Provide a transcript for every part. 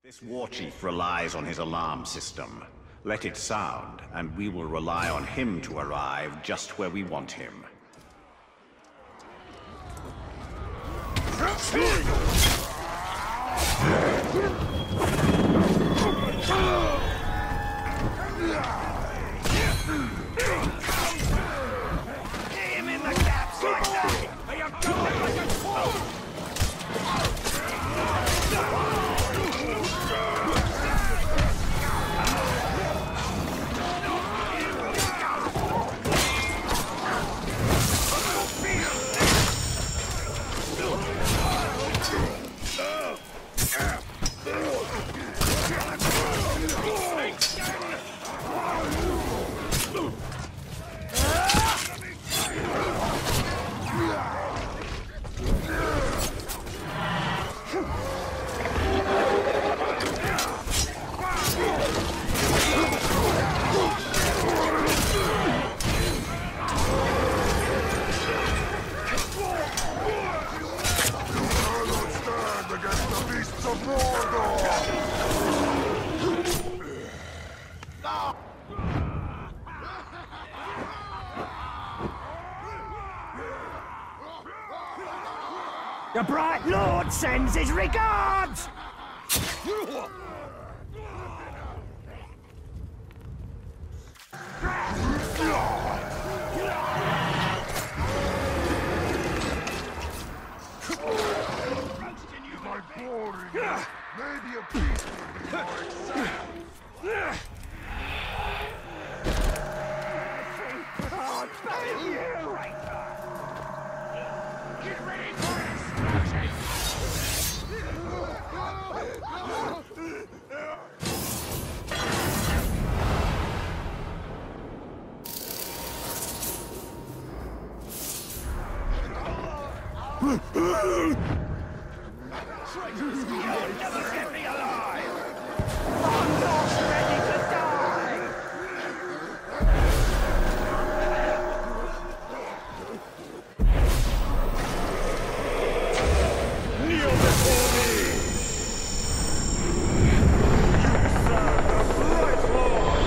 This war chief relies on his alarm system. Let it sound, and we will rely on him to arrive just where we want him. Him in the gaps like that! Are you going like a fool? The Bright Lord sends his regards! Maybe a piece would be more exciting. Oh, thank you! Get ready for explosion! You'll never get me alive! I'm not ready to die! Kneel before me! You serve the Bright Lord!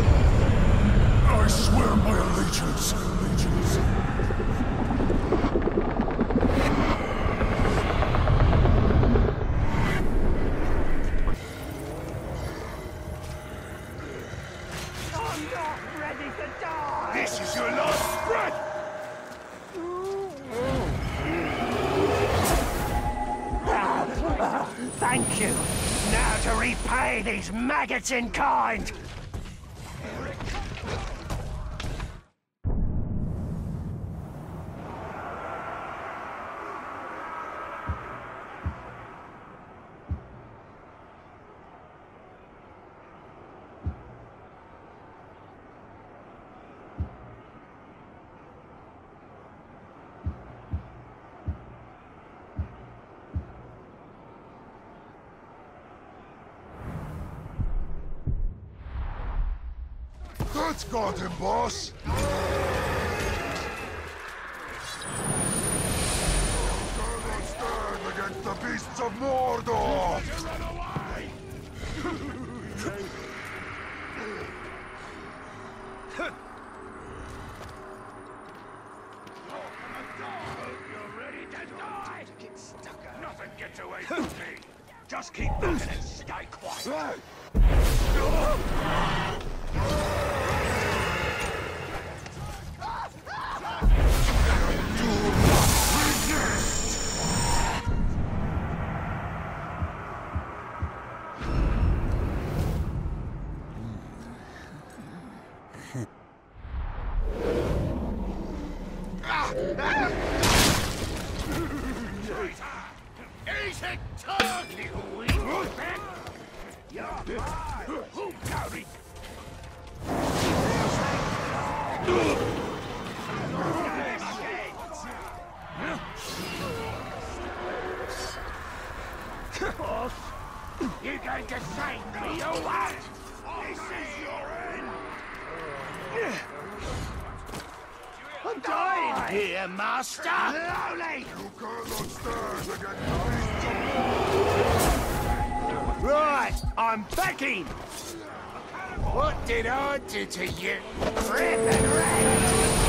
I swear my allegiance. I'm not ready to die! This is your last breath! Thank you! Now to repay these maggots in kind! That's got him, boss. Cannot stand against the beasts of Mordor. You're ready to die! Nothing gets away from me! Just keep looking and stay quiet! Eat it, turkey, weak bit! You're mine! Who carried? Boss, you going to save me or what? This is your end! I'm dying here, master! Slowly! You cannot stand against the beasts of Mordor. Right! right, I'm backing. What did I do to you? Rip and rage.